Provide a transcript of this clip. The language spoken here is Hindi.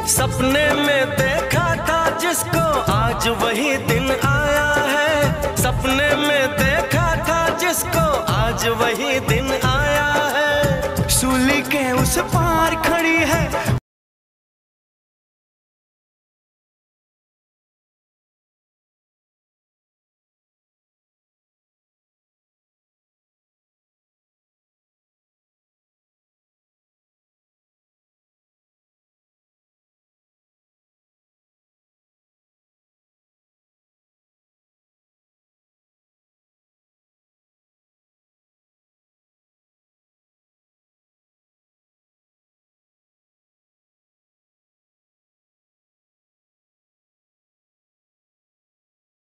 सपने में देखा था जिसको आज वही दिन आया है। सपने में देखा था जिसको आज वही दिन आया है। सूली के उस पार खड़ी है